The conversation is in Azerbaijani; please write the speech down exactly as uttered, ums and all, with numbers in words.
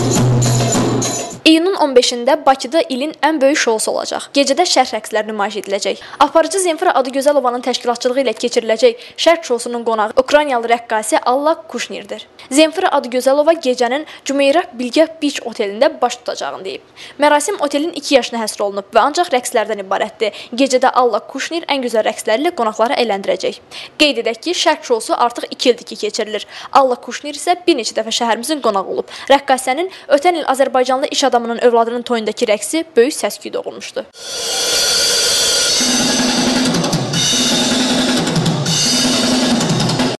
İyunun on beşində Bakıda ilin ən böyük şousu olacaq. Gecədə şərq rəqsləri nümayiş ediləcək. Aparıcı Zemfira Adıgözəlovanın təşkilatçılığı ilə keçiriləcək şərq şousunun qonağı Ukraynalı rəqqasi Alla Kuşnirdir. Zemfira Adıgözəlova gecənin Cümeyra Bilgah Beach otelində baş tutacağını deyib. Mərasim otelin iki yaşına həsr olunub və ancaq rəqslərdən ibarətdir. Gecədə Alla Kuşnir ən gözəl rəqslərlə qonaqları əyləndirəcək. Qeyd edək ki, şərq şousu artıq iki ildir ki keçirilir. Alla Kuşnir isə bir neçə dəfə şəhərimizin qonağı olub. Rəqqasənin ötən il Azərbaycanlı iş adamının övladının toyundakı rəqsi böyük səs-küy doğurmuşdu.